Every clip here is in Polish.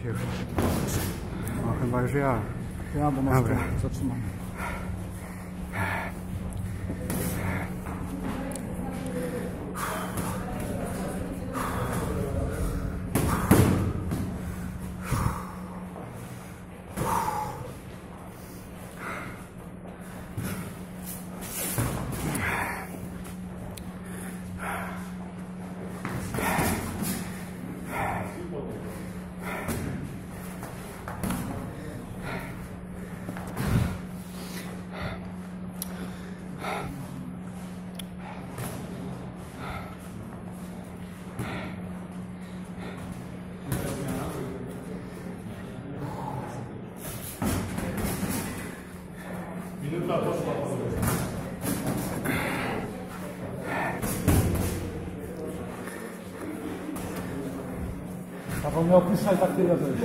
Już. No chyba już ja. Ja, bo masz zatrzymane. Minuta poszła. Paweł miał puszczać tak tyle też.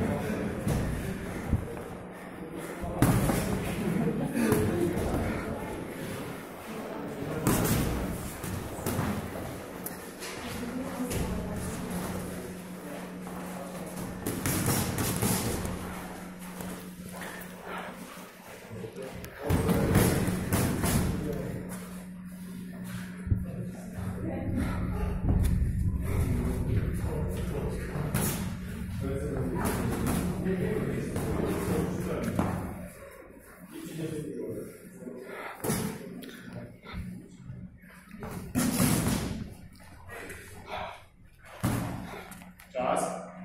Czas.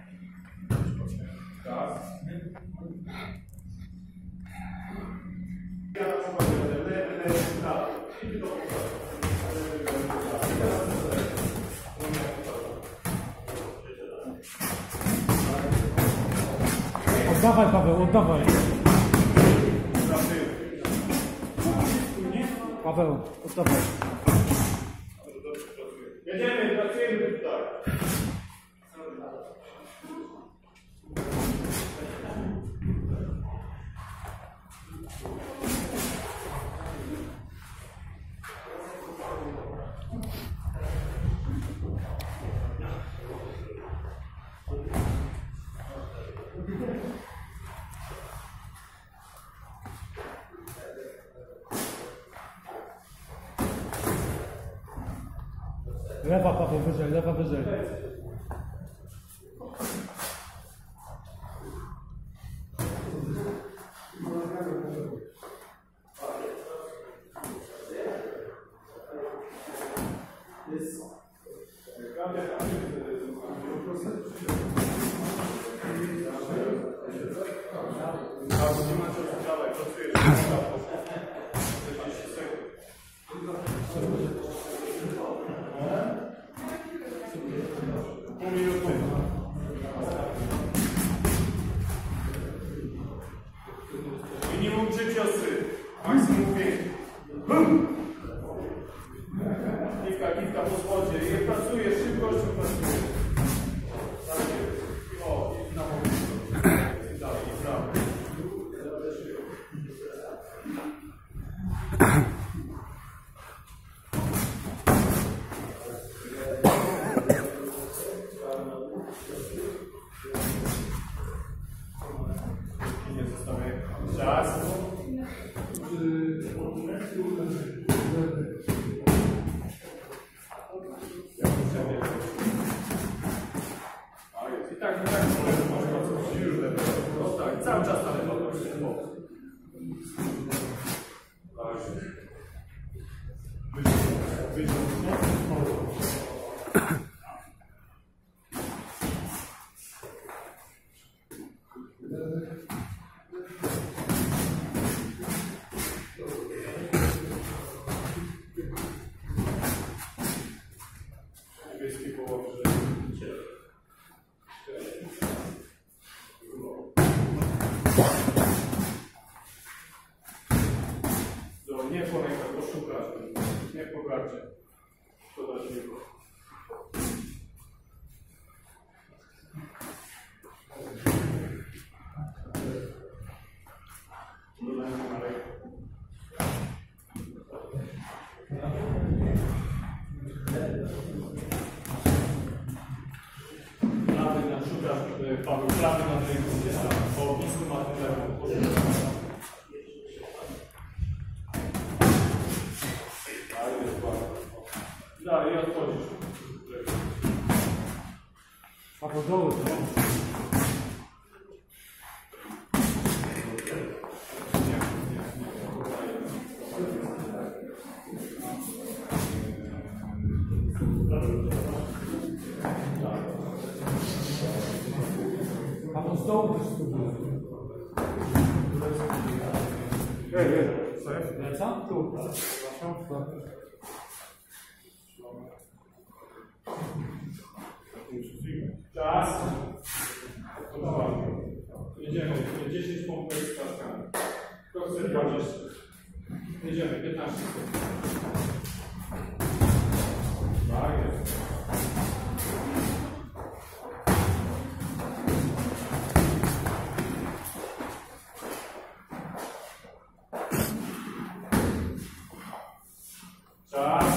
Czas. Oddawaj, Paweł, oddawaj. Paweł, oddawaj. Jedziemy, pracujemy tutaj. Lewa, Paweł, wyżej, lewa, wyżej. Minimum 3 ciosy. Maksimum 5. Kiwka po spodzie. I pracujesz, szybkością pracujesz. O, i na moment. I dalej, i prawo. Czas. I tak, już lepiej. No tak, cały czas na lewo. na rynku, nie tam. Po ognisku ma telefon. Dalej, odchodzisz. Paweł, doły. Paweł, z dołu też spróbuję. Lecam? Tu. Czas. Jedziemy. 10 pompek z kaskami. Kto chce 20? Jedziemy. 15 sekund. Tak jest. Czas.